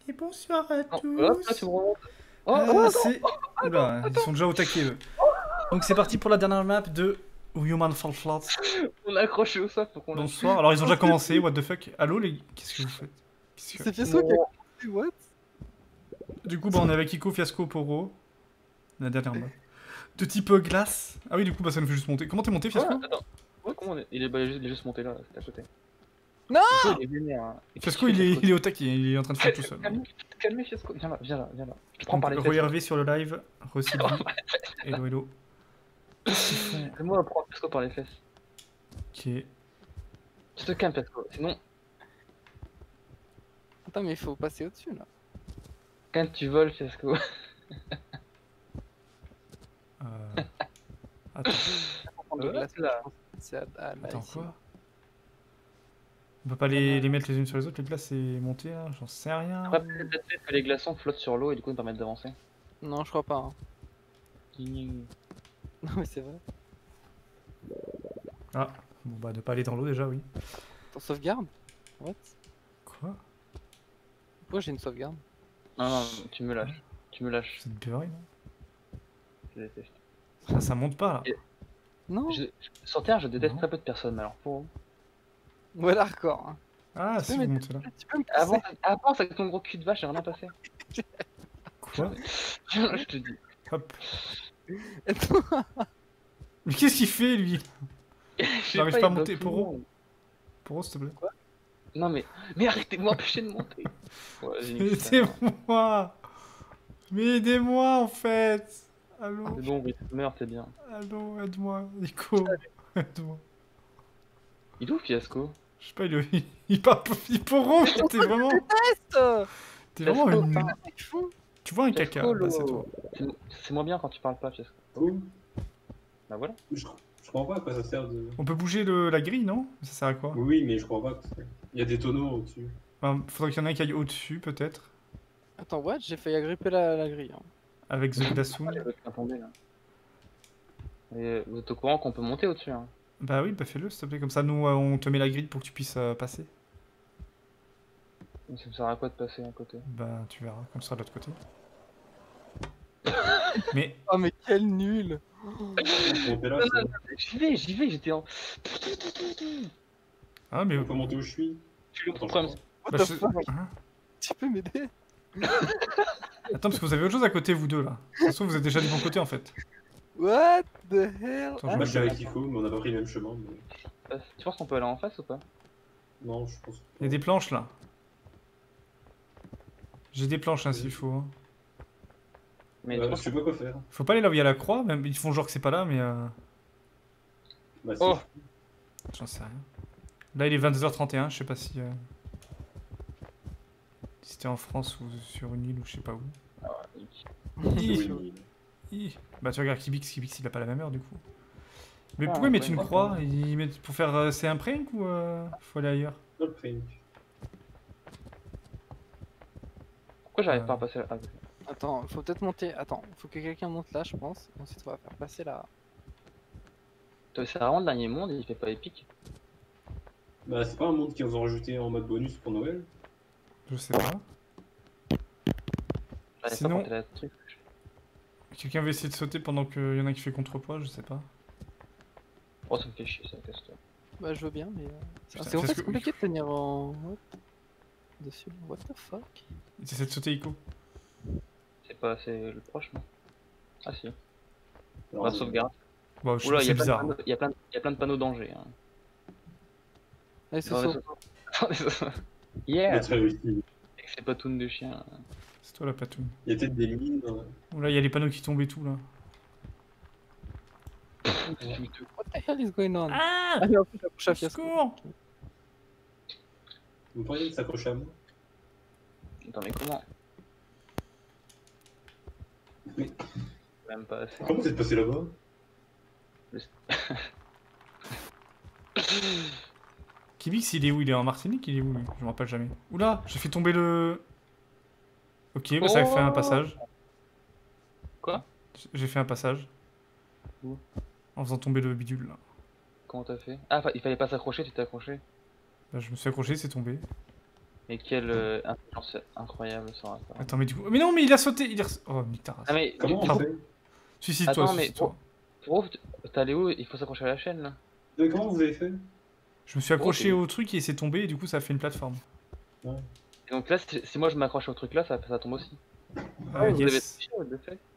Et bonsoir à Non, hop, là, tous. tu me remontes. Oh, Ah, oh, c'est... Oula, ils sont déjà au taquet, eux. Donc c'est parti pour la dernière map de Human Fall Flat. on a accroché au sol, faut qu'on lâche. Bonsoir. Alors ils ont déjà commencé, what the fuck. Allô les... Qu'est-ce que vous faites? C'est Fiasco qui a commencé, what? Du coup, bah on est avec Ico, Fiasco, Poro. La dernière map. De type glace. Ah oui, du coup, bah ça nous fait juste monter. Comment t'es monté, Fiasco? Ouais, attends. Ouais, comment on est... il est juste monté là, c'était à côté. Non. Fiasco, il est vénère, hein. Fiasco, il est au taquet, il est en train de faire tout seul. Calmez Fiasco, viens là, viens là, viens là. Je te prends par les fesses. Re-RV sur le live, re-Sylvie. Hello, hello. Qu'est-ce qu'ils font? C'est moi prendre Fiasco par les fesses. Ok. Tu te calmes Fiasco, sinon, Attends, mais il faut passer au-dessus là. quand tu voles Fiasco. Attends. Faut prendre de glace, là. je pense que c'est à là, Attends, ici. quoi? On peut pas les mettre les unes sur les autres, les glaces, c'est monté, hein, j'en sais rien. Après, peut-être que les glaçons flottent sur l'eau et du coup ils permettent d'avancer. Non, je crois pas. Hein. Non, mais c'est vrai. Ah, bon bah ne pas aller dans l'eau déjà, oui. Ton sauvegarde? What? Quoi? Pourquoi j'ai une sauvegarde? Non, non, tu me lâches. Tu me lâches. C'est une beurre, non? Je déteste. Ah, ça monte pas là. Et- Non. Sur Terre, je déteste Non. très peu de personnes, mais alors pour. Voilà, hardcore. Hein. Ah, Tu si peux vous mettre- montez là. Tu peux me pousser? Avance avec ton gros cul de vache, j'ai rien passé. Quoi? Je te dis. Hop. Attends. Mais qu'est-ce qu'il fait lui? J'arrive pas à il monter, bloque Poro. tout le monde. Poro, s'il te plaît. Non mais arrêtez de m'empêcher de monter. Ouais, vas-y, nique ça. Aidez-moi! Mais aidez-moi en fait! Allô? C'est bon, oui, meurs, t'es bien. Allô, aide-moi, Nico! Aide-moi. Il est où Fiasco? Je sais pas, il part. Il Poro, t'es vraiment. T'es vraiment Fiasco, une. Ils font. Tu vois un Fiasco, caca, bah c'est toi. C'est moins bien quand tu parles pas, Fiasco. Oh, Bah voilà. je comprends pas à quoi ça sert de. On peut bouger la grille, non? Ça sert à quoi? Oui, mais je comprends pas. Il y a des tonneaux au-dessus. Enfin, faudrait qu'il y en ait un qui aille au-dessus, peut-être. Attends, what? J'ai failli agripper la grille. Hein. Avec The Glassum. Les blocs sont tombés là. Et vous êtes au courant qu'on peut monter au-dessus, hein? Bah oui, bah fais-le s'il te plaît, comme ça nous on te met la grille pour que tu puisses passer. Ça me sert à quoi de passer à côté? Bah tu verras, comme ça de l'autre côté. Mais Oh, mais quel nul! Monter là, J'y vais, j'étais en. ah mais on peut monter où je suis. Je suis le Attends, problème. What bah, the je- fuck? Hein Tu peux m'aider? Attends parce que vous avez autre chose à côté vous deux là. De toute façon vous êtes déjà du bon côté en fait. What the hell? Attends, Ah, je Moi, je suis vais- avec Kiko, mais on n'a pas pris le même chemin. Mais... Tu penses qu'on peut aller en face ou pas? Non, je pense. Il y a des planches là. J'ai des planches hein, s'il faut. Hein. Mais Je tu penses sais pas quoi faire. Faut pas aller là où il y a la croix, même ils font genre que c'est pas là mais Bah, si. Oh. j'en sais rien. Là il est 22h31, je sais pas si si c'était en France ou sur une île ou je sais pas où. Oui, Bah tu regardes Kibix il a pas la même heure du coup. Mais Ah, pourquoi ils mettent ouais, une ouais. croix? Ils mettent pour faire c'est un prank ou faut aller ailleurs? Dans le prank. Pourquoi j'arrive pas à passer là? Ah, Attends, faut peut-être monter. Attends, faut que quelqu'un monte là, je pense. Ensuite, on va faire passer là. c'est vraiment le dernier monde, il fait pas épique. Bah, c'est pas un monde qu'ils ont rajouté en mode bonus pour Noël. Je sais pas. J'arrive Sinon- pas à porter la truc. Quelqu'un va essayer de sauter pendant qu'il y en a qui fait contrepoids, je sais pas. Oh, ça me fait chier ça, casse-toi. Bah, je veux bien, mais. Putain, C'est en parce fait que- compliqué de tenir en. Dessus. What the fuck? Il essaie de sauter Ico. C'est pas assez le proche, non? Ah si. Alors, On va sauvegarde. Bon, je Oula, trouve que c'est bizarre. il y a plein de panneaux danger. Hein. Allez, c'est Dans les saut. autos. il Yeah! a très réussi. Avec ses patounes de chien. C'est toi la patoune. Il y a peut-être des mines. Oula, il y a les panneaux qui tombent et tout là. What the hell is going on? Ah! Allez, en plus, j'approche à Fiasco. Secours! Vous pourriez s'accrocher à moi. Attends, mais comment? Mais Même pas assez. comment vous êtes passé là-bas? Kibix il est où? Il est en Martinique? Il est où lui? Je me rappelle jamais. Oula, j'ai fait tomber le. Ok, bah ça a fait un passage. Quoi? J'ai fait un passage. Où? En faisant tomber le bidule là. Comment t'as fait? Ah, il fallait pas s'accrocher, tu t'es accroché. Bah, je me suis accroché, c'est tombé. Mais quelle intelligence incroyable ça aura. Attends, mais du coup. Mais non, mais il a sauté. Oh, mais t'as Ah mais Comment on Pardon. fait? Suicide-toi, Attends, mais suicide-toi. pour t'es allé où? Il faut s'accrocher à la chaîne là. Comment vous avez fait? Je me suis accroché Oh, au truc et c'est tombé et du coup ça a fait une plateforme. Et donc là, si moi je m'accroche au truc là, ça tombe aussi. Vous avez Yes. triché, what the fuck?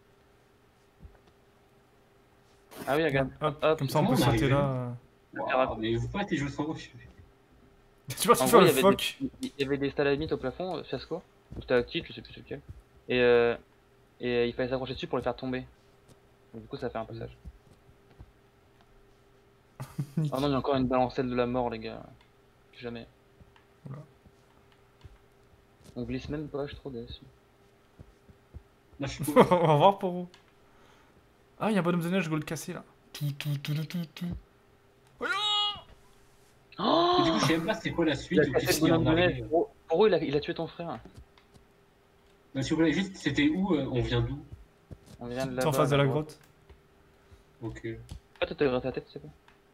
Ah oui, regarde. Hop, comme ça on Comment peut on est sauter arrivé là. Waouh, mais vous pas été joué sans moi. Tu vas te En faire gros, le phoque. il y avait des stalagmites au plafond, fiasco. Ou stalactites, je sais plus c'est lequel. Et il fallait s'accrocher dessus pour les faire tomber. Donc, du coup, ça fait un passage. Oh non, il y a encore une balancelle de la mort, les gars. Plus jamais. Oula. On glisse même pas, je suis trop déçu. Là, je suis On va voir pour vous. Ah, il y a un bonhomme de neige, je vais le casser là. Tout. Oh Et du coup, je sais même pas c'était quoi la suite il a ou cassé qu'est-ce le qui est bonhomme en de neige. arrière. Pour eux, il a tué ton frère. Mais s'il vous plaît, juste, c'était où on vient d'où? On vient de T'es là-bas. en face de la là-bas. grotte. Ok. Ah, toi, t'as gratté la tête, c'est quoi?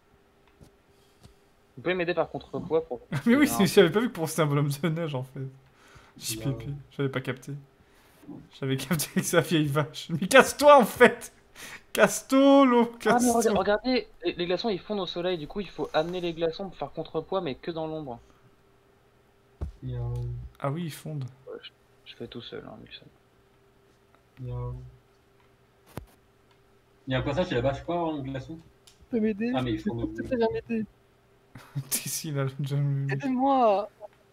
Vous pouvez m'aider par contrepoids pour. Mais oui, j'avais pas vu que pour c'était un bonhomme de neige en fait. Non. JPP, j'avais pas capté. J'avais capté avec sa vieille vache. Mais casse-toi en fait. Casse-toi, l'eau, Ah, mais casse-toi. regardez, les glaçons ils fondent au soleil, du coup il faut amener les glaçons pour faire contrepoids, mais que dans l'ombre. Miaou, Ah oui, ils fondent. Je fais tout seul, hein, Nixon. miaou. Il y a un passage là-bas, je crois, en glaçon. Tu peux m'aider? Ah, mais il faut nous. Tu peux bien m'aider. Ici, là, John. Aidez-moi!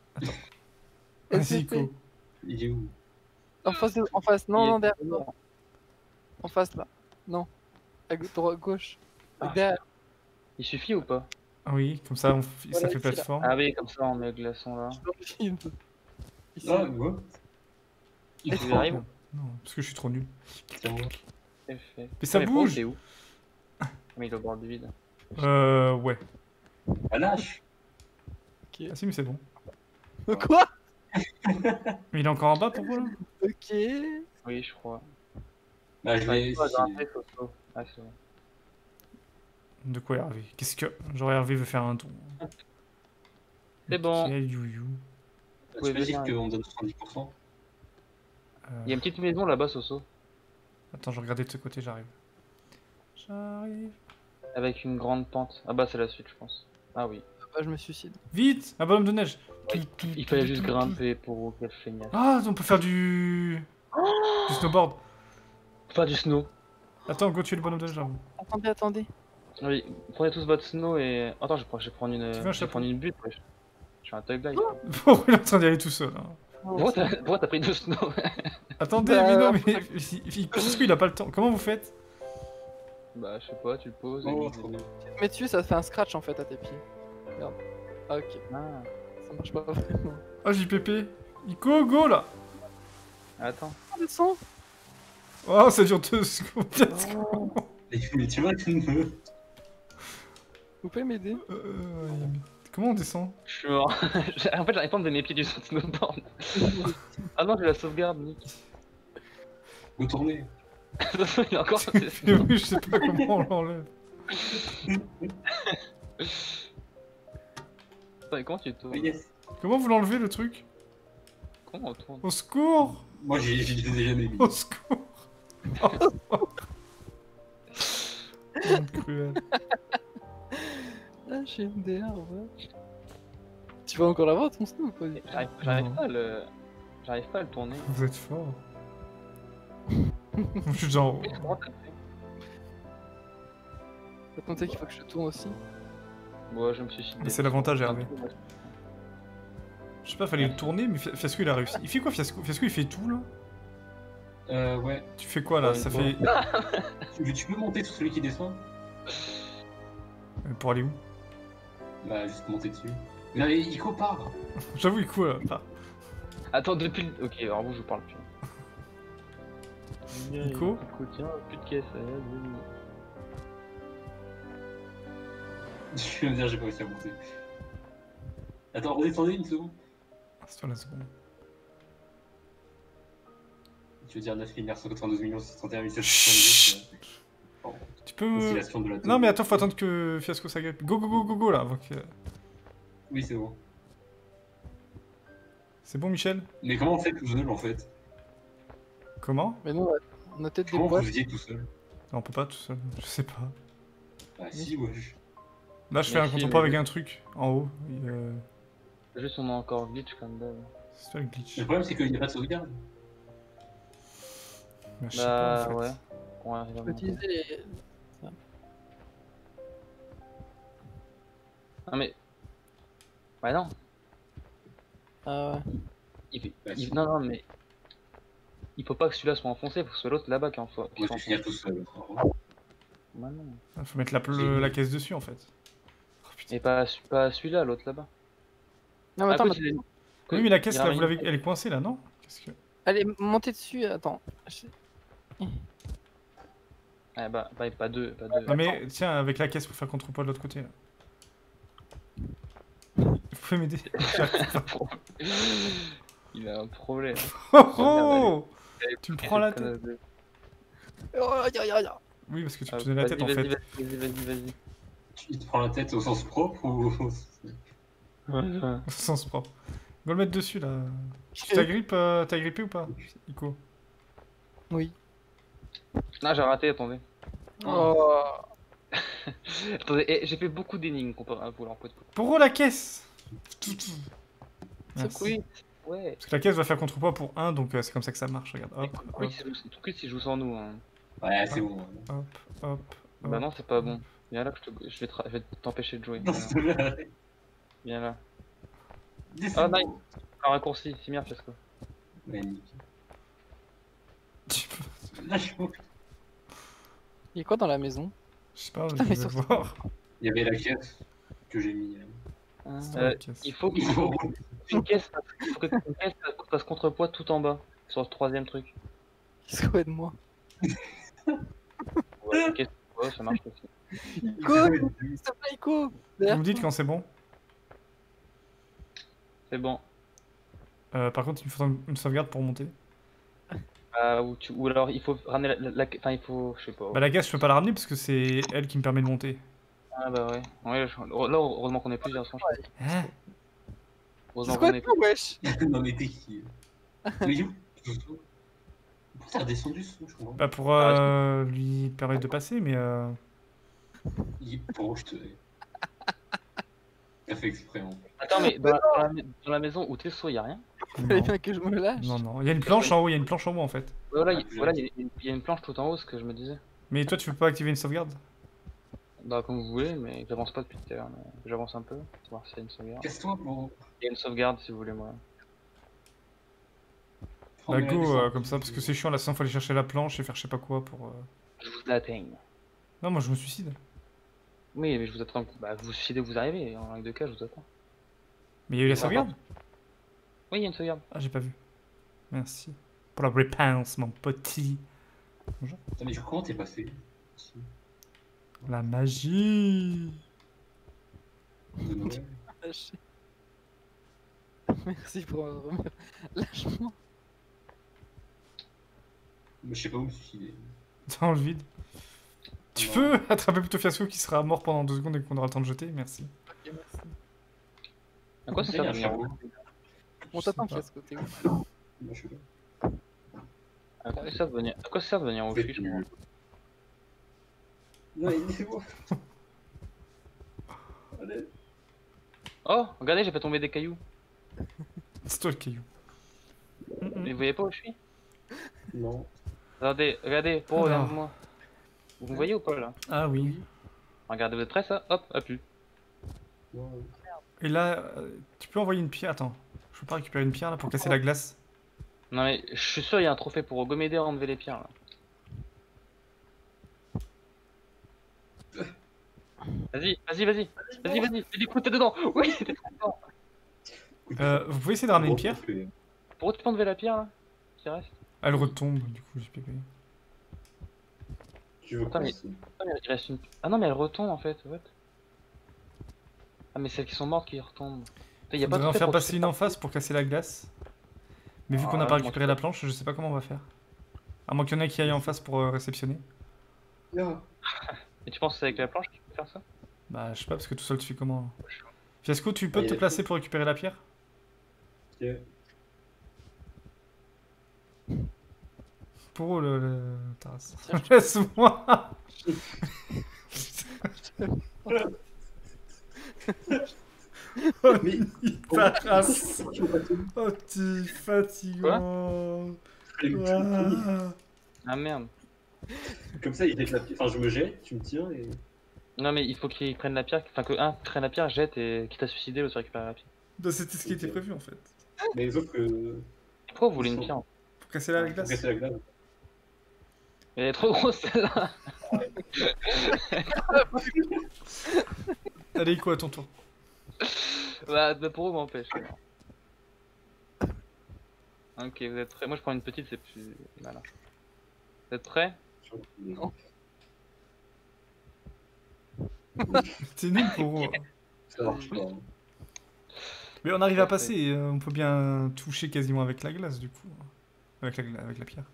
Vas-y, SVP. Ico. Il est où? En face, en face, non, Il est non, derrière lourd. toi. En face là. Non. À gauche. Ah. Derrière. Il suffit ou pas? Ah oui, comme ça, ça Voilà, fait ici, là. plateforme. Ah oui, comme ça on met le glaçon là. Je suis dans le vide. Ici. Ah, what? Il Tu faut. arrives? Non, parce que je suis trop nul. C'est moi. C'est fait. Mais ça Pro, bouge. t'es où? Mais il est au bord du vide. Ouais. Ah, lâche! Ah si, mais c'est bon. Quoi? Mais il est encore en bas pour vous là? Ok. Oui, je crois. Bah, je vais. Ah, j'ai un photo. Ah, c'est bon. De quoi Hervé? Qu'est-ce que. Genre Hervé veut faire un tour. C'est bon. Quel you. Tu peux dire qu'on donne 70%? Il y a une petite maison là-bas, Soso. Attends, je regardais de ce côté, j'arrive. J'arrive. Avec une grande pente. Ah bah c'est la suite, je pense. Ah oui. Bah, je me suicide. Vite! Un bonhomme de neige! Il fallait juste grimper pour quel feignasse. Ah, on peut faire du snowboard. Pas du snow. Attends, go tuer le bonhomme de neige là. Attendez, attendez. Oui, prenez tous votre snow et. Attends, je vais prendre une. Tu veux un Je vais chapeau prendre une butte, wesh. Je suis un thug life. Pourquoi il est en train d'y aller tout seul hein. Pourquoi t'as pris du snow? Attendez, Bah, mais non, mais. Parce qu'il a pas le temps. Comment vous faites? Bah, je sais pas, tu le poses. Oh, et- trop bien. Tu te mets dessus, ça te fait un scratch en fait à tes pieds. Regarde. Ah, ok. Ah, Ça marche pas vraiment. Oh, JPP. Ico, go là! attends. Oh, descends. Oh, ça dure 2 secondes. 4 secondes. Mais tu vois, tu me. Vous pouvez m'aider? Comment on descend? Je suis mort. En fait, j'arrive pas à me donner mes pieds du snowboard. Ah non, j'ai la sauvegarde, Nick. Vous tournez. Il a encore. Mais oui, je sais pas comment on l'enlève. Attends, mais comment tu tournes? Yes. Comment vous l'enlevez le truc? Comment on tourne? Au secours! Moi, j'ai déjà mis. Au secours! Oh, cruel. Ah, j'ai une DR, ouais. Tu vas encore l'avoir ton snow ou pas? J'arrive Non. pas à le. J'arrive pas à le tourner. Vous êtes fort. Je suis genre. Comment t'as fait? Faut compter qu'il faut que je tourne aussi. Bon, je me suis suicidé. Mais c'est l'avantage, Hervé. Je sais pas, fallait le tourner, mais Fiasco il a réussi. Il fait quoi, Fiasco? Fiasco il fait tout là? Ouais. Tu fais quoi là? Ouais, Ça une fait. Tu peux monter sur celui qui descend? Pour aller où? Bah, juste monter dessus. Non, mais Ico part! J'avoue, il court là. Ah. Attends, depuis le. Ok, alors vous, je vous parle plus. Nico Tiens, plus de caisse. Je vais me dire, j'ai pas réussi à monter. Attends, redescendez une seconde. C'est toi la seconde. Tu veux dire 9 992 631 770. Tu peux me. Oscillation de la Non, mais attends, faut attendre que Fiasco s'agrippe. Go là. Avant que... Oui, c'est bon. C'est bon, Michel? Mais comment on fait tout seul en fait? Comment? Mais non, on a peut-être des Comment vous boîtes. faisiez tout seul? Non, on peut pas tout seul. Je sais pas. Ah si, wesh. Là, je fais Mais un si, contre-poids mais- avec un truc en haut. Et, Juste on a encore glitch comme d'hab. c'est ça le glitch. Le problème c'est qu'il n'y a pas de sauvegarde. Bah, je sais pas Bah en fait. ouais. On arrive à On peut monter. utiliser les. Non mais. Ouais non. Ah ouais. Bah, si. Non non mais. Il faut pas que celui-là soit enfoncé, il faut que ce soit l'autre là-bas qui en soit. On va finir tout seul. Bah non. Ah, faut mettre la caisse dessus en fait. Oh, putain. Et pas celui-là, l'autre là-bas. Non, mais attends, écoute, Oui, mais la caisse il y a là, rien- vous l'avez, elle est coincée là, non? Qu'est-ce que... allez, montez dessus, attends. Ah bah pas deux, pas deux. Non mais tiens, avec la caisse pour faire contre-poids de l'autre côté là. Vous pouvez m'aider? Il a un problème. Oh oh! Tu me prends la tête. Oh, regarde. Oui, parce que tu Ah, me tenais la tête en fait. Vas-y. Il te prend la tête au sens propre ou... Au sens propre. On va le mettre dessus là. Tu t'agrippes, t'as grippé ou pas, Ico? Oui. Non, j'ai raté, attendez. Oh. Attendez, j'ai fait beaucoup d'énigmes comparé à vous, alors peut-être. Pour la caisse! Merci. Oui, ouais. Parce que la caisse va faire contre-poids pour 1, donc c'est comme ça que ça marche. Regarde, hop, Oui, hop, si je joue sans nous. Hein. Ouais, c'est bon. hop, hop. Bah non, c'est pas bon. Viens là, je vais t'empêcher de jouer. Non, s'il te plaît, arrête. Viens là. Descends. Ah, nice. Un raccourci, c'est bien, Fiasco. Magnifique. Tu peux- Lâche-moi. Il y a quoi dans la maison? Je sais pas, je Putain, mais vais sur- voir. Il y avait la caisse que j'ai mis. C'est dans la Euh, caisse. il faut qu'une caisse fasse contrepoids tout en bas, sur le troisième truc. Qu'est-ce qu'on de moi? Ouais, une caisse, ouais, ça marche aussi. Ico, s'il te plaît, Ico. Vous me dites quand c'est bon. C'est bon. Par contre, il me faut une sauvegarde pour monter. Ou alors il faut ramener enfin il faut, je sais pas. Bah la caisse, je peux pas la ramener parce que c'est elle qui me permet de monter. Ah bah ouais. Là, heureusement qu'on est plusieurs, franchement. Hein? Heureusement C'est quoi qu'on est de moi, wesh? Non mais t'es qui? Mais où? Pourquoi t'as redescendu ce son, je comprends? Bah pour lui permettre de passer, mais Il est projeté. T'as fait exprès en fait. Attends, mais dans la maison où t'es saut, y'a rien. Fallait non. bien que je me lâche. Non, non. Il y a une planche en haut, il y a une planche en haut en fait. Voilà, Ah, il y a une planche tout en haut, ce que je me disais. Mais toi, tu peux pas activer une sauvegarde? Bah comme vous voulez, mais j'avance pas depuis tout à l'heure. Mais j'avance un peu, pour voir s'il y a une sauvegarde. Casse-toi pour... Il y a une sauvegarde si vous voulez, moi. Bah go, comme ça, parce que c'est chiant, là, sinon faut aller chercher la planche et faire je sais pas quoi pour... Je vous atteigne. Non, moi je me suicide. Oui, mais je vous attends. Bah vous suicidez, vous arrivez. En règle de cas, je vous attends. Mais il y a eu la sauvegarde? Oui, il y a une sauvegarde. Ah, j'ai pas vu. Merci. Pour la réponse, mon petit. Putain, mais comment t'es passé? La magie. De Noël. Lâché. Merci pour lâche-moi. Mais je sais pas où me suicider. Dans le vide. Tu Non. peux attraper plutôt Fiasco qui sera mort pendant 2 secondes et qu'on aura le temps de jeter, merci. Ok, merci. À quoi ça C'est sert un de venir cerveau. On Je sais t'attend, pas. Fiasco, t'es où? Moi, je sais pas. À quoi ça sert de venir, à quoi ça sert de venir au Faites fiche, mieux. moi Non, aidez-moi. Allez. Oh, regardez, j'ai fait tomber des cailloux. C'est toi le caillou. Mais vous voyez pas où je suis? Non. Regardez, pour Alors. regarde-moi. Vous me voyez ou pas là? Ah oui. Regardez, vous êtes prêts ça? Hop, appuie. Non. Et là, tu peux envoyer une pierre. Attends, je peux pas récupérer une pierre là pour casser la glace. Non mais je suis sûr il y a un trophée pour Gomédé à enlever les pierres là. Vas-y, du coup t'es dedans. Oui, t'es dedans. Vous pouvez essayer de ramener une pierre? Pourquoi tu peux enlever la pierre là? Qui reste? Ah, elle retombe, du coup, j'ai pépé. Tu veux Attends, quoi mais- ici? Ah, mais il reste une... Ah non mais elle retombe en fait, what? Ah mais celles qui sont mortes qui retombent. Il y a On pas de devrait en trophée faire pour passer tuer une en ça. face pour casser la glace. Mais vu qu'on n'a Ah, pas moi, récupéré la planche, je sais pas comment on va faire. À moins qu'il y en ait qui aillent en face pour réceptionner. Non. Et tu penses que c'est avec la planche qu'il faut faire ça? Bah, je sais pas, parce que tout seul tu fais comment là. Fiasco, tu peux Ah, il te est placer pour récupérer la pierre? Ok. Pour le Taras. Laisse-moi. Oh, Mais Taras. pourquoi tu veux pas te- Oh, t'es fatigant. Fallait me tuer. Ah. Ah merde. Comme ça, il jette la pierre. Enfin, je me jette, tu me tiens et. Non mais il faut qu'il prenne la pierre, enfin que un prenne la pierre, jette et quitte à se suicider, l'autre récupère la pierre. Bah, c'était ce qui était prévu en fait. Mais sauf que. Pourquoi vous voulez une pierre? Pour casser la Faut glace. casser la glace. Elle est trop grosse celle-là. Allez, quoi, à ton tour. Bah pour eux m'empêche. Ok, vous êtes prêts? Moi je prends une petite, c'est plus malin. Vous êtes prêts? Non. C'est nul pour eux. Ça marche pas. Mais on arrive à passer, on peut bien toucher quasiment avec la glace du coup. Avec la pierre.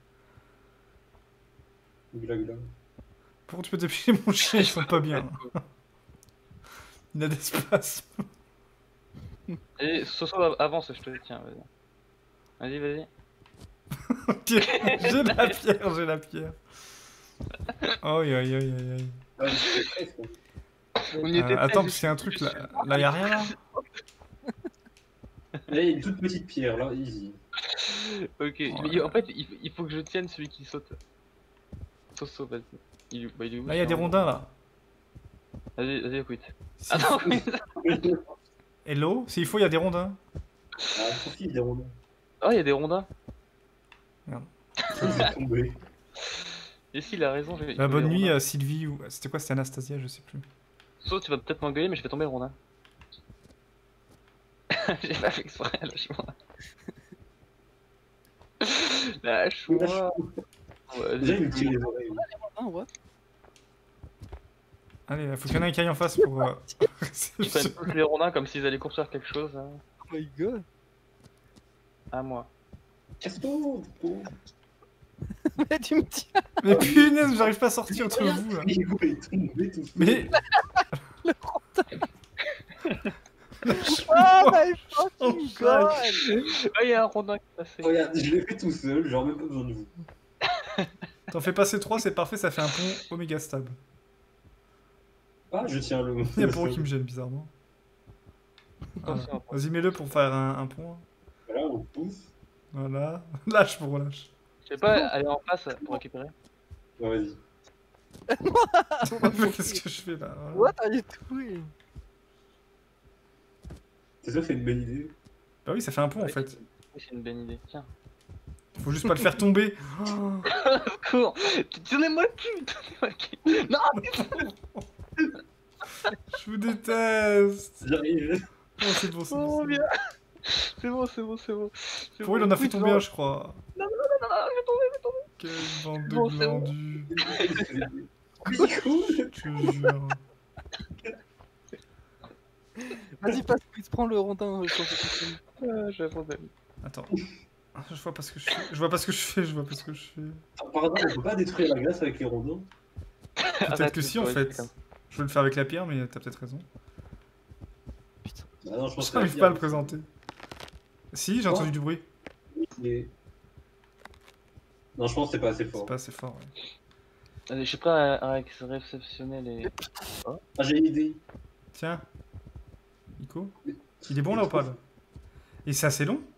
Gla gla. Pourquoi tu peux dépiler mon chien, ils sont pas bien. Il a des spasmes. Et Soso avance, je te tiens, vas-y. Vas-y. Ok, j'ai la pierre, j'ai la pierre. Aïe aïe aïe aïe aïe. Ah, c'est presque. On y était Attends, prêts, parce qu'il y a un truc là. Là, y'a rien là. Là, il y a une toute petite pierre, là, easy. Ok, mais en fait il faut que je tienne celui qui saute. Soso, vas-y. Il est où? Là, y'a des rondins là. Vas-y, écoute. Si- Attends, Hello? S'il faut, y'a des rondins. Ah, Sophie, il est rond. oh, il y a des rondins. Il est tombé. Et si, il a raison. Bah, bonne nuit, Sylvie ou. C'était quoi? C'était Anastasia, je sais plus. So, tu vas peut-être m'engueuler, mais je fais tomber le rondin. J'ai pas fait exprès, lâche-moi. Lâche-moi. Ouais, Déjà, il me tire les oreilles. Ah, what? Allez, faut qu'il y en ait un qui aille en face pour. Ils prennent tous les rondins comme s'ils allaient construire quelque chose. Hein. Oh my god. À moi. Casse-toi, oh. Mais tu me tiens. Mais punaise, j'arrive pas à sortir entre vous là. Hugo est tombé tout seul. Mais. Oh my Oh, fucking god. Ah, il y a un rondin qui est passé. Regarde, je l'ai fait tout seul, genre même pas besoin de vous. T'en fais passer 3, c'est parfait, ça fait un pont oméga stable. Ah, je tiens le. Il y a pour eux qui me gêne bizarrement. Voilà. Attention, Vas-y, mets-le pour faire un pont. Voilà, on pousse. Voilà. Lâche pour relâche. je sais pas, aller en face pour récupérer. Ouais, vas-y. Qu'est-ce que je fais là? Voilà. What are you doing? C'est ça, c'est une bonne idée. Bah oui, ça fait un pont en fait. Oui, c'est une bonne idée. Tiens. Faut juste pas le faire tomber. Oh. Cours. Donnez-moi le cul. Donnez-moi le cul. Non. Je vous déteste. J'arrive. Oh, c'est bon, c'est bon. Oh, c'est bon. bien. C'est bon, c'est bon, c'est bon. C'est Pour bon. il en a fait Oui, tomber non, un, je crois. non, je vais tomber. Quelle bande Bon, de c'est bon. glandus. Nico. Je te jure. Vas-y, passe vite, prends le rondin. Sans que Ah, j'abandonne. Attends. Je vois pas ce que je fais. Je vois pas ce que je fais. Je vois pas ce que je fais. Par hasard, on peut pas détruire la glace avec les rondins. Peut-être que si en fait. Je veux le faire avec la pierre, mais t'as peut-être raison. Bah non, je pense que J'arrive pas à le présenter. Si, j'ai entendu du bruit. Mais... Non, je pense que c'est pas assez C'est fort. pas assez fort. Ouais. Allez, je suis prêt à réceptionner les. Ah, j'ai une idée. Tiens. Nico. Il est bon là ou pas là? Et c'est assez long?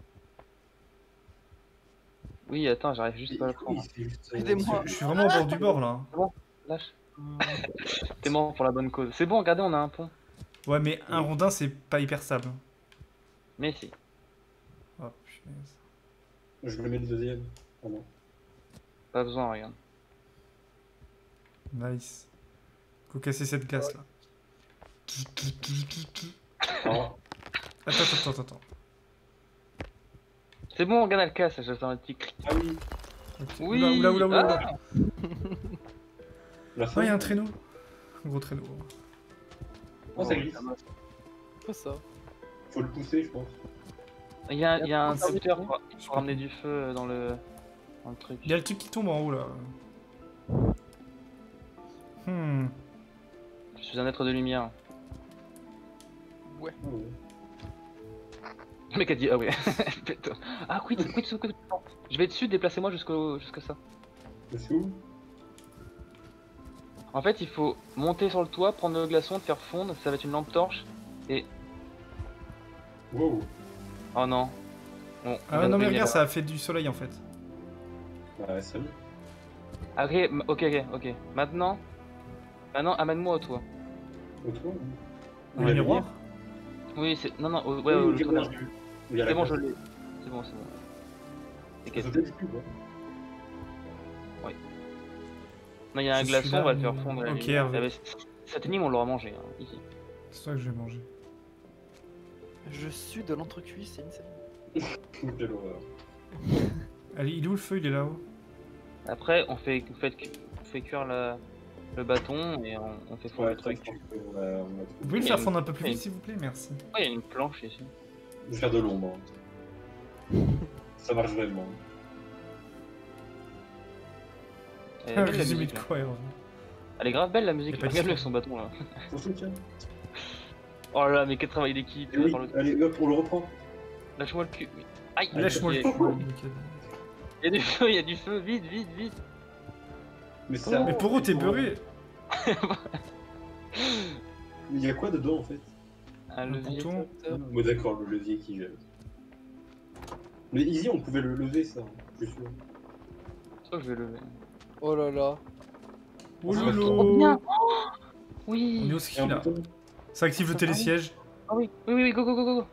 Oui, attends, j'arrive juste pas à le prendre. Aidez-moi. Je suis vraiment au bord du bord là. Lâche. T'es mort pour la bonne cause. C'est bon, regardez, on a un pont. Ouais, mais un rondin c'est pas hyper stable. Mais si. Oh punaise. Je le mets le deuxième. Ah non. Pas besoin, regarde. Nice. Faut casser cette glace là. Ah, Attends. C'est bon, regarde, elle casse, j'ai fait un petit clic. ah oui. Ok. Oui. Oula. Ah. La Ah, fin. il y a un traîneau. Un gros traîneau. Oh, ça glisse. Quoi ça? Faut le pousser, je pense. Il y a un interrupteur pour ramener du feu dans le truc. Il y a le truc qui tombe en haut là. Je suis un être de lumière. Ouais. Ah ouais. Le mec a dit ah ouais. Ah quit. Je vais dessus, déplacez-moi jusqu'à ça. C'est où? En fait, il faut monter sur le toit, prendre le glaçon, te faire fondre, ça va être une lampe torche. Et Wow. oh non. Bon, Ah ouais, non mais regarde, ça a fait du soleil en fait. Ouais, salut. Ah, ok. Maintenant, amène-moi au toit. Autour? Le miroir. Oui, c'est non ouais, Oui, le ok, toit. moi, j'ai vu. Il y a la C'est bon, case. je l'ai. C'est bon. Et Ça qu'est-ce sautait dessus, quoi. Non, il y a un Je glaçon, suis là, on va le faire mais- fondre. à la Ok, lumière. Hervé. Ah, bah, cette énigme, on l'aura mangé, hein, ici. C'est toi que je vais manger. Je suis de l'entrecuit, c'est insane. Quelle horreur. Allez, il est où le feu? Il est là-haut. Après, on fait cuire le bâton et on fait fondre Ouais, le truc. je pense qu'on va Vous pouvez le Il y a faire une- fondre un peu plus il y a vite une- s'il vous plaît? Merci. Oh, il y a une planche ici. Je vais faire de l'ombre. Ça marche vraiment. Elle est Un belle, la résumé musique, de là. quoi, Hervé? Elle est grave belle la musique. Y a pas de Regarde-le avec son. son bâton là. Ton soutien. Oh là là, mais quel travail d'équipe. Eh oui, par le- allez, hop, on le reprend. Lâche-moi le cul. Aïe. Lâche-moi le Ok. cul. Ok. Il y a du feu, vite. Mais ça. Mais Poro, t'es beurré. Il y a quoi dedans en fait? Un Le levier. bouton. Bon, d'accord, le levier qui gèle. Mais Easy, on pouvait le lever ça, je suis sûr. Ça, je vais lever. Oh là là. Oh Ça va lolo. bien. On Oui. est au Et ski un là. bouton. Ça active le télésiège. Ah oui, go.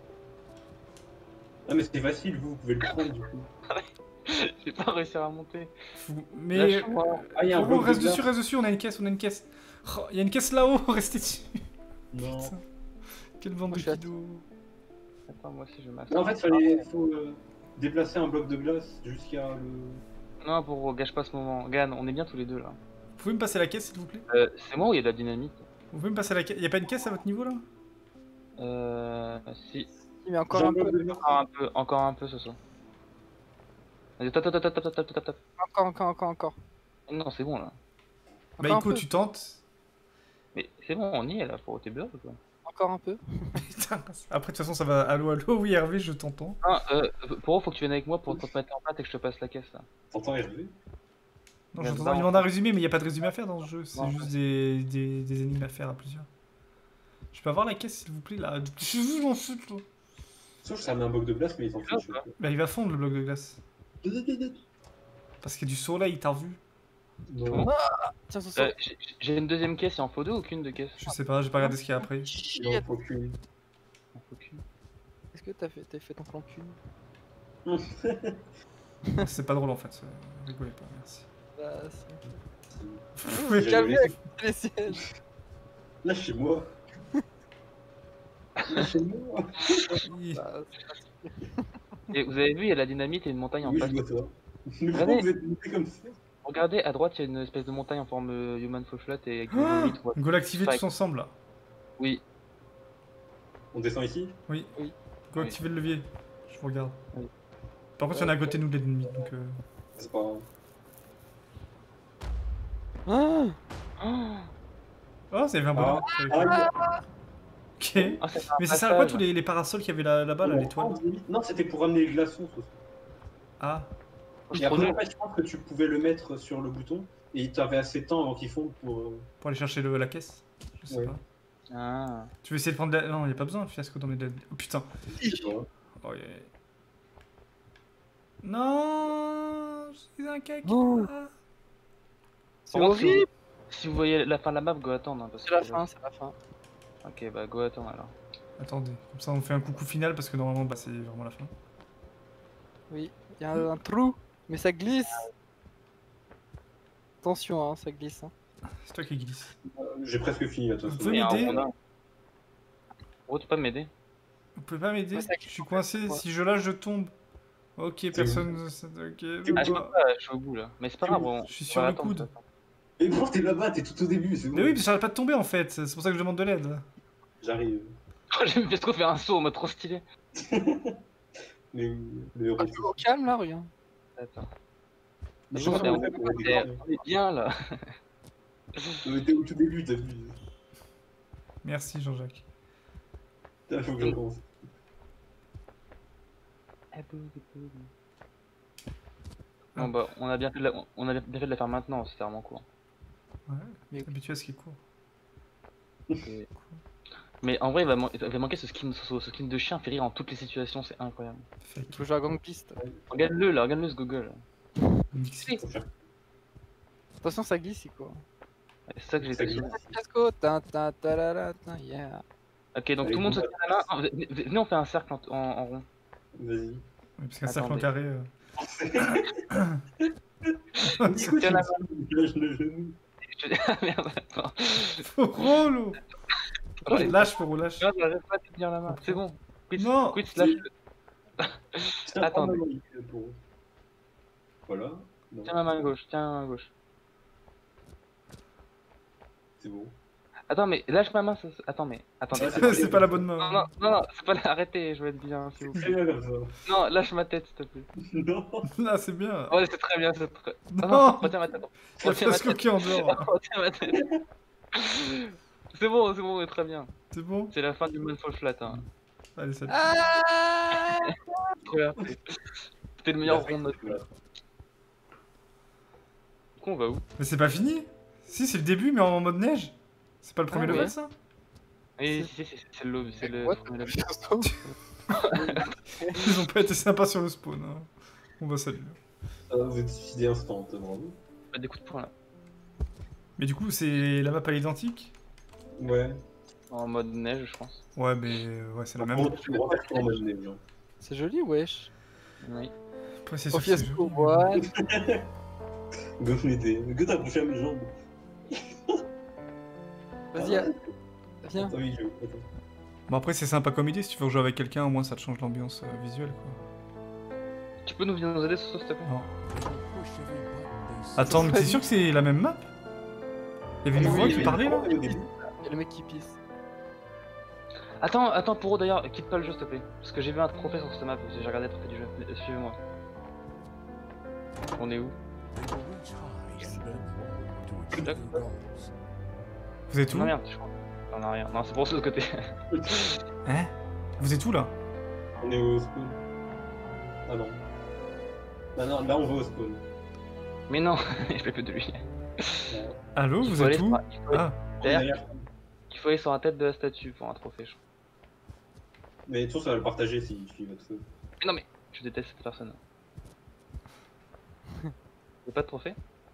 Ah, mais c'est facile, vous pouvez le prendre du coup. Je vais pas réussir à monter. Mais. Lâche-moi. Ah, il y a un Poro, bloc reste de glace. dessus, on a une caisse. Oh, il y a une caisse là-haut, restez dessus. Non. Putain. Quelle bande Moi, de je suis à- kidos. Attends, moi aussi je m'assois. Non, en fait, faut déplacer un bloc de glace jusqu'à le. Non, pour gâche pas ce moment. Gan, on est bien tous les deux là. Vous pouvez me passer la caisse s'il vous plaît? C'est moi ou il y a de la dynamite? Vous pouvez me passer la caisse? Y'a pas une caisse à votre niveau là? Si. Il met encore J'ai un un bloc peu. de glace. Encore un peu ce soir. Vas-y, top. Encore. Non, c'est bon là. Bah Encore un Ico, peu. tu tentes. Mais c'est bon, on y est là, pour tes beurres ou quoi? Encore un peu. Putain. Après de toute façon ça va. Allo, oui Hervé, je t'entends. Ah, pour faut que tu viennes avec moi pour te mettre en pâte et que je te passe la caisse là. T'entends Hervé? Non, Mais j'entends. non. Il demande un résumé, mais il y a pas de résumé à faire dans ce jeu. C'est Non. juste des énigmes à faire à plusieurs. Je peux avoir la caisse s'il vous plaît là? Je m'en fous toi. Sauf que ça met un bloc de glace, mais ils s'en fichent. Bah il va fondre le bloc de glace. Parce qu'il y a du soleil, t'as revu? Non. Tiens, ça J'ai une deuxième caisse, il en faut deux ou qu'une de caisse? Je sais pas, j'ai pas regardé ce qu'il y a après. Il en Shit. faut qu'une. Il en faut qu'une. Est-ce que t'as fait ton plan cul? C'est pas drôle en fait. Rigolez pas, merci. Bah, si. Oui, J'ai Calmez volé. avec les sièges. Lâchez-moi. Lâchez-moi. Bah, Et vous avez vu, il y a la dynamite et une montagne en Oui, je face. vois ça. Mais pourquoi Allez. vous êtes monté comme ça? Regardez, à droite, il y a une espèce de montagne en forme human fall flat et avec des Ah, limites. Ouais. Go l'activer Spike. tous ensemble là. Oui, On descend ici? Go Oui. activer le levier. Je vous regarde. Oui. Par contre, il y en a à côté de nous de l'ennemi donc. C'est pas grave. Ah, Oh, ça y avait un bonhomme. Ah, Ok. Ah, c'est un Mais ça sert à quoi passage. tous les parasols qu'il y avait là-bas, là, l'étoile? Non, c'était pour ramener les glaçons. ça. Ah, Et après, en fait, je pense que tu pouvais le mettre sur le bouton et t'avais assez de temps avant qu'il fonde pour. pour aller chercher la caisse? Je sais Ouais. pas. Ah. Tu veux essayer de prendre la... Non, y a pas besoin, fiasco dans mes dead. Oh putain. Je sais pas. Oh, yeah. Non, je suis un caca. Oh. C'est Par contre, horrible. Si vous voyez la fin de la map, go attendre. Hein, parce C'est la que- fin, c'est la fin. Ok, bah go attendre alors. Attendez, comme ça on fait un coucou final parce que normalement bah, c'est vraiment la fin. Oui, il y a un trou, mais ça glisse. Attention, hein, ça glisse. Hein. C'est toi qui glisse. J'ai presque fini là, de toute Vous façon. pouvez Et un m'aider? rondin. Oh, tu peux pas m'aider? Vous pouvez pas m'aider? Ouais, ça- Je suis coincé, Ouais. si je lâche je tombe. Ok, personne... Ok, Ah, je peux bah. pas, je suis au bout là. Mais c'est pas grave, on Je suis on sur va le attendre, coude. de toute façon. Et bon, t'es là-bas, t'es tout au début, c'est bon. Mais oui, parce que j'arrête pas de tomber en fait, c'est pour ça que je demande de l'aide. J'arrive. J'aime bien trop faire un saut en mode trop stylé. Mais Ah, tu es au calme là, regarde. Attends. Mais Je comment pense on qu'on fait pour est- récupérer? on est bien là. On était au tout début, t'as vu? Merci Jean-Jacques. Putain, faut que je pense. Bon bah, on a bien fait de la faire maintenant, c'était vraiment court. Ouais, Mais- t'es habitué à ce qui est court. Et- Mais en vrai, il va manquer ce skin de chien fait rire en toutes les situations, c'est incroyable. Il Fake. faut jouer à Gang Beast. Regarde-le là, regarde-le ce Google. Dixit. Attention, ça glisse, quoi. C'est ça que j'ai Ça fait. glisse. Fiasco, yeah. Ok, donc Allez, tout le monde se go. tient la main. Ah, venez, on fait un cercle en rond. Vas-y. Oui, parce qu'un cercle en Attendez. carré. On se tient la main. Lâche le genou. Ah merde, attends. Frollo. Lâche, Frollo, lâche. Non, j'arrive pas à te tenir la main. C'est bon. Quit, Non. quit, lâche-le. Tiens, Attendez. prends ma main, pour- Voilà. Non, Tiens ma main gauche, tiens ma main gauche. c'est bon. Attends, mais lâche ma main. Attends, mais. Attendez. Ah, attends. C'est pas la bonne main. Non, non, non, non, c'est pas là. Arrêtez, je vais être bien, s'il vous plaît. C'est bien comme ça. Non, lâche ma tête, s'il te plaît. Non. Là, c'est bien. Ouais, c'est très bien, c'est très. Non. non, retiens ma tête. Il y a Retiens ma Fiasco tête. qui est en dehors. Retiens ma tête. C'est bon, très bien. C'est bon? C'est la fin du Manfall Flat. Hein. Allez, salut. Ah Trop bien. C'était le meilleur rond de notre Voilà. Du coup, on va où? Mais c'est pas fini? Si, c'est le début, mais en mode neige. C'est pas le premier Ah, level, ouais. ça? Et c'est le lobby, c'est le. What premier level. Fiasco. Ils ont pas été sympas sur le spawn. Hein. On va saluer. Ah, vous êtes suicidé instant, bravo. Bah, des coups de poing là. Mais du coup, c'est la map à l'identique? Ouais. En mode neige, je pense. Ouais, mais ouais, c'est la même. Par contre, tu me refais en mode neige, genre. C'est joli, wesh. Oui. Après, c'est Oh, sûr que c'est Fiasco, joli. what Gosse m'aider. Mais que t'as bouché à mes jambes. Vas-y, viens. Attends, oui, attends. Bon, après, c'est sympa comme idée. Si tu veux jouer avec quelqu'un, au moins ça te change l'ambiance visuelle, quoi. Tu peux venir nous aider sur ça, s'il te plaît? Non. Attends, mais t'es sûr que c'est la même map? Il y avait une Oui, voix oui, qui oui. parlait là? Au début. Il y a le mec qui pisse. Attends, Poro d'ailleurs, quitte pas le jeu, s'il te plaît. Parce que j'ai vu un trophée sur cette map, j'ai regardé le trophée du jeu. Suivez-moi. On est où? Vous êtes où? Non, merde, je crois. On a rien. Non, c'est pour ce côté. Hein? Vous êtes où là? On est au spawn. Ah non. Ah non, là on va au spawn. Mais non, je fais plus de lui. Allô, Il vous faut aller êtes où? sur- Ah, On est Derrière. derrière. Il faut aller sur la tête de la statue pour un trophée, je crois. Mais tout ça va le partager si tu y vas tout seul. Mais non, mais je déteste cette personne. Y'a pas de trophée?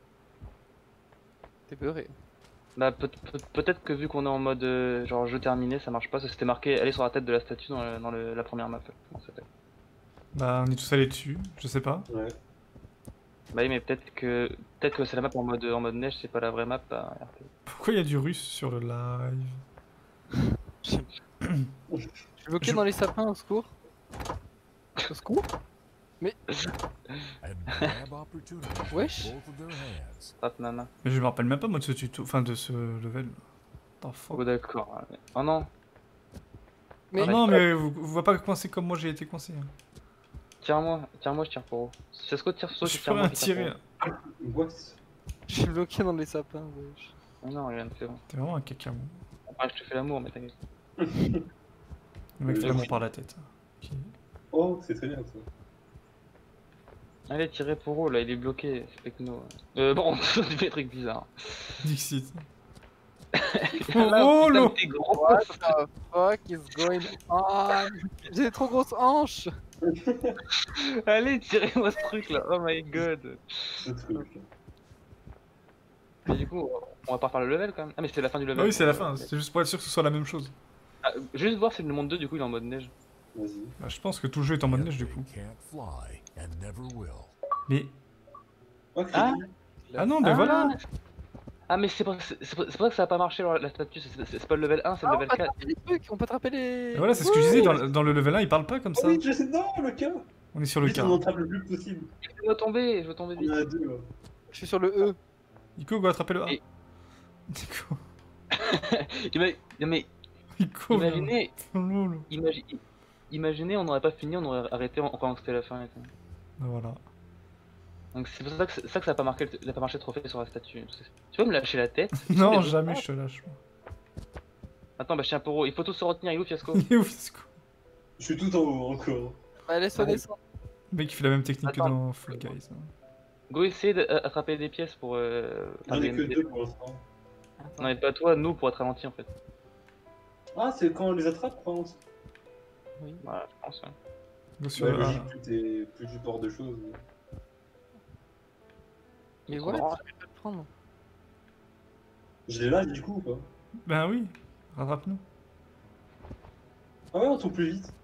T'es beurré. Bah peut-être que vu qu'on est en mode genre jeu terminé, ça marche pas, parce que c'était marqué aller sur la tête de la statue dans la première map. Comment ça s'appelle? bah on est tous allés dessus, je sais pas. Ouais. Bah oui, mais peut-être que c'est la map en mode neige, c'est pas la vraie map. Bah, RP. Pourquoi il y a du russe sur le live? Je suis bloqué dans les sapins, au secours. Au secours Wesh. Frappe ma main. Mais je me rappelle même pas moi de ce tuto, enfin de ce level. Oh, fuck. Oh d'accord. Oh non. Mais- Ah non, mais vous voyez pas coincé comme moi j'ai été coincé. Hein. Tire-moi, je tire pour eux. C'est ce que tire sur Je je peux tire rien moi qui tire tirer. pour eux. What? Je suis bloqué dans les sapins, wesh. Oh non, rien, c'est bon. T'es vraiment un caca. Bon. Ouais, je te fais l'amour, mais t'inquiète. Le mec fait l'amour par la tête. Ok. Oh, c'est très bien ça. Allez, tirez pour eux, là, il est bloqué, c'est techno. Bon, tu fais des trucs bizarres. Dixit. Là, Oh putain, là. t'es gros. What the fuck is going on? J'ai des trop grosses hanches. Allez, tirez-moi ce truc là, oh my god. Ce truc. Mais du coup, on va pas faire le level quand même. Ah, mais c'est la fin du level. Ah oui, c'est la fin, Ouais. c'est juste pour être sûr que ce soit la même chose. Ah, juste voir si le monde 2 du coup il est en mode neige. Vas-y. Bah, je pense que tout le jeu est en mode neige du coup. Mais. Oh, Ah. crédit. Ah non, mais voilà! Ah, mais c'est pour ça que ça a pas marché la statue, c'est pas le level 1, c'est le Ah, on level peut 4. attraper les trucs, on peut attraper les. Et voilà, c'est ce que je disais, dans le level 1, il parle pas comme Oh ça. oui, je sais, non, le cas. On est sur le Vite, cas. on en tape le plus possible. Je veux tomber On vite. en a deux là. Je suis sur le E. Nico, go attraper le A. Et- Nico. Non, mais Nico. imaginez, Lolo. imaginez, on n'aurait pas fini, on aurait arrêté en pendant que c'était la fin et tout. Ben voilà. Donc c'est pour ça que ça a pas marqué le trophée sur la statue. Tu peux me lâcher la tête? Non, jamais je te lâche. Attends, bah je tiens pour eux, il faut tous se retenir, il est où Fiasco? Il est où, Fisco? Je suis tout en haut encore. Bah, laisse-le Ah bon. descendre. Le mec, il fait la même technique que Attends. dans Fall Guys. hein. Go essayer d'attraper des pièces pour. J'en ai que des- 2 pour l'instant. Non, mais pas toi, nous pour être ralenti en fait. Ah, c'est quand on les attrape, quoi. Voilà, je pense. Ouais. Go sur Ouais, le logique, A. plus tu portes de choses. Mais Trop ouais, marrant. tu peux pas le prendre. Je l'ai là, du coup, ou pas? Ben oui, rattrape-nous. Ah ouais, on tourne plus vite.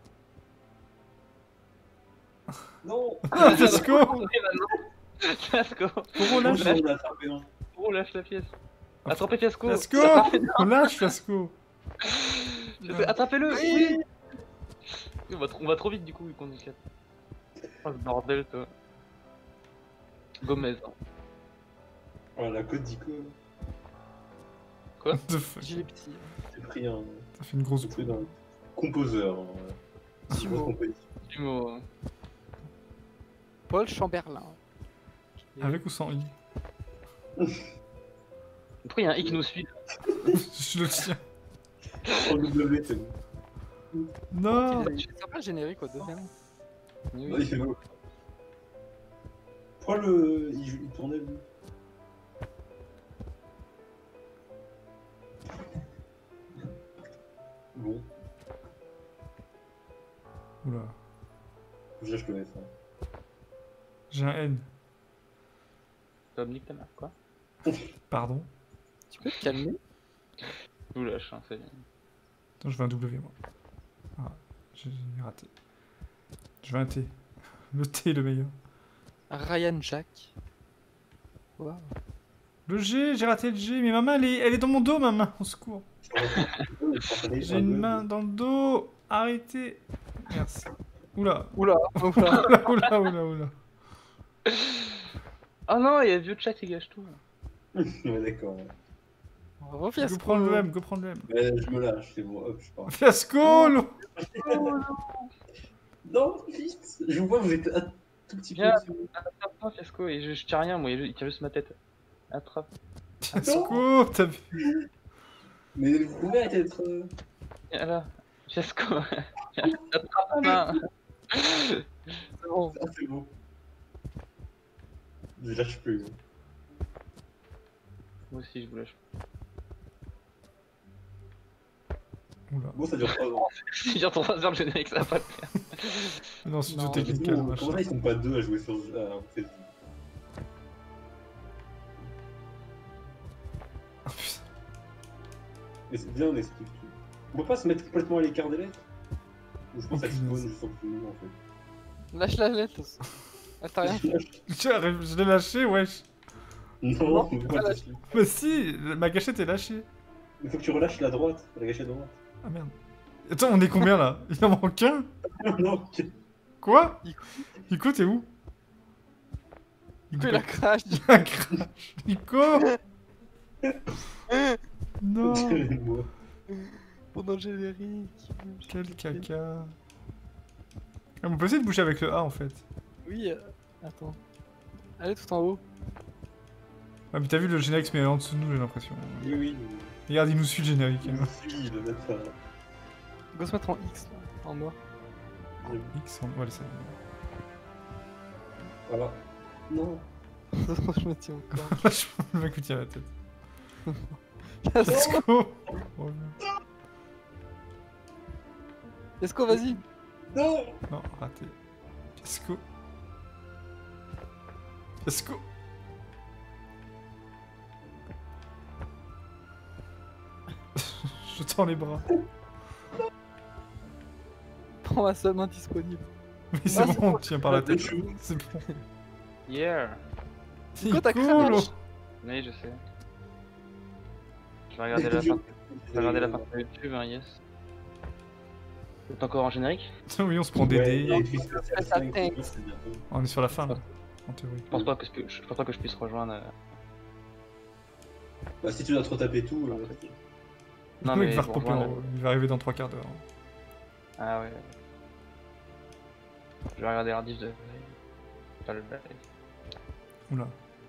Non! Fiasco. Fiasco. Poro, Non, lâche. je l'ai attrapé un. Oh, lâche la pièce. Attrapez Fiasco. Fiasco. On lâche, Fiasco. Attrapez-le. Oui. On va trop vite du coup, vu qu'on est 4. Oh, ce bordel, toi. Gomez. Hein. Oh, la côte d'Ico. What the fuck. J'ai les petits. J'ai pris un Ça fait une grosse truc d'un composeur. Sumo. Grosse compétition. Du mot. Paul Chamberlain. Avec ou sans I? Pourquoi il y a un I qui nous suit là? Je le tiens. En W, c'est bon. Non. C'est sympa le générique au deuxième. Oui, Ouais, oui. il fait beau. Pourquoi il tournait, lui? Bon, Oula. déjà je te laisse. J'ai un N. Dominique ta mère, quoi? Pardon. Tu peux te calmer? Je vous lâche, hein, c'est bien. Attends, je veux un W, moi. Ah, j'ai raté. Je veux un T. Le T est le meilleur. Ryan Jack. Wow. Le G, j'ai raté le G, mais ma main, elle est dans mon dos, ma main. Au secours. J'ai une main dans le dos. Arrêtez. Merci. Oula. Oula, oula. Oula, oula, oula, oula. Oh non, il y a le vieux chat qui gâche tout. Ouais, d'accord. Bravo, Go Fiasco. prendre le M, go prendre le M. Je me lâche, c'est bon, hop, je pars. Fiasco, l'eau. Non, vite! Je vous vois, vous êtes un tout petit peu. Viens. dessus. Attrape-moi, Fiasco, et je tiens rien, moi, il tient juste ma tête. Attrape. Fiasco, t'as vu. Mais vous pouvez arrêter d'être. Viens là. Fiasco. Attrape ma main. C'est bon. Ah, c'est bon. Je lâche plus. Moi aussi, je vous lâche. Oula. Bon, ça dure 3 ans. Si j'ai 3 heures le générique, ça va pas le faire. Non, c'est Non. du technical, Comment machin. ça, ils sont pas deux à jouer sur ce jeu? En fait, Ah, putain. mais c'est bien, on explique tout. On peut pas se mettre complètement à l'écart des lettres? Ou je pense qu'elle Aucune spawn idée. juste en dessous de nous en fait. Lâche la lettre. Elle t'a rien fait. Je l'ai lâché, wesh. Non, on peut pas le lâcher. Bah si, ma gâchette est lâchée. Il faut que tu relâches la droite, la gâchette droite. Ah merde. Attends, on est combien là? Il en manque un? Non, ok. Quoi? Nico. Nico, t'es où? Nico, il a crash. a crash. Nico. Non. Moi. Pendant le générique. Quel caca. Ah, on peut essayer de bouger avec le A en fait. Oui, attends. Allez, tout en haut. Ah mais t'as vu le générique se met en dessous de nous, j'ai l'impression. Oui, oui. Regarde, il nous suit le générique. Il me suit, il va mettre ça. Go se mettre en X, là, en noir. X, voilà, ça. Voilà. Non. Je me tiens encore. Le mec me tient la tête. Fiasco, Fiasco. Reviens. Fiasco, vas-y. Non. Non, raté. Fiasco. Fiasco. Je tends les bras. Prends ma seule main disponible. Mais c'est Ah, c'est bon, bon, tiens par la tête. chou. C'est bon. Yeah. Nico, t'as Nico, crash. l'eau. Oui, je sais. Je vais regarder la fin. Je vais regarder la fin de YouTube, hein, yes. C'est encore en générique? Oui, on se prend des dés. Ouais, et puis, c'est Ça 5, tank. c'est bientôt. On est sur la fin là, en théorie. Je pense pas que je pense pas que je puisse rejoindre. Bah, si tu dois trop taper tout. Non, Le mec mais va je repopper rejoins, il va arriver dans 3 quarts d'heure. Ah ouais. Je vais regarder Hardif de. Pas le live. Oula.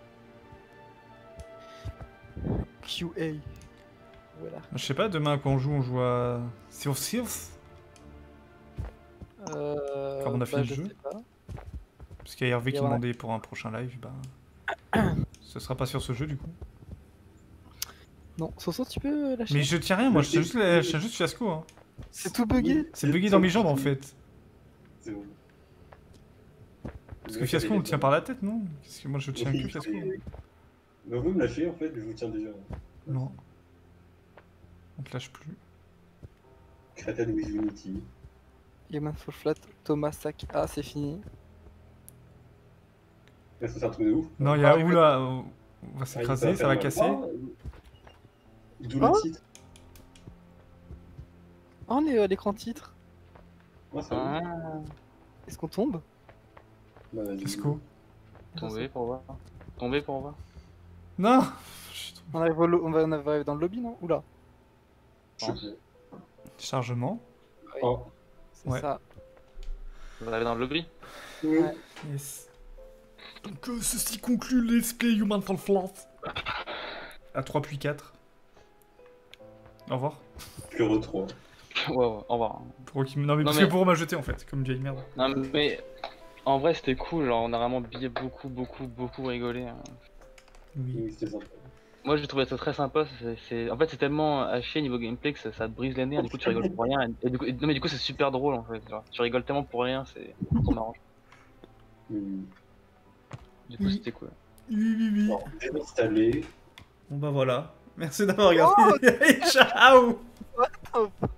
QA. Voilà. Je sais pas, demain quand on joue à Sea of Thieves. Comme on a fini le je jeu. sais pas. Parce qu'il y a Hervé qui Et voilà. demandait pour un prochain live, bah... Ce sera pas sur ce jeu du coup. Non, Soso, tu peux lâcher. Mais je tiens rien, moi je tiens juste fiasco. Hein. C'est tout bugué. C'est bugué dans mes jambes en fait. C'est bon. Parce que fiasco on le tient par la tête, non? Parce que moi je tiens que fiasco. Mais vous me lâchez en fait, je vous tiens déjà. Non. On te lâche plus. Kraten with Unity. Human Fall Flat, Thomas Sack. Ah, c'est fini. Est-ce que c'est un truc de ouf? Non, il y a où là? On va s'écraser, ça va casser. D'où le titre. Oh, on est à l'écran titre. Ouais, ça va. Ah, Est-ce qu'on tombe? Bah, vas-y. Fiasco. tomber pour voir. Tomber pour voir. Non. On arrive dans le lobby, non? Oula. Je sais Chargement. pas. Oh. C'est Ouais. ça. On va aller dans le lobby. Ouais. Yes. Donc ceci conclut le let's play Human Fall Flat. À 3 puis 4. Au revoir. Pure 3. Ouais, ouais, au revoir. Non mais parce que pour m'a jeté en fait, comme vieille merde. Non mais en vrai c'était cool, genre, on a vraiment beaucoup rigolé. Hein. Oui. Oui, c'était sympa. Moi j'ai trouvé ça très sympa, en fait c'est tellement haché niveau gameplay que ça te brise les nerfs, du coup tu rigoles pour rien. Non mais du coup c'est super drôle en fait, genre, tu rigoles tellement pour rien, c'est trop marrant. Du coup Oui. c'était cool. Oui. Bon, désinstallé. Bon bah voilà. Merci d'avoir regardé. Ciao. Oh,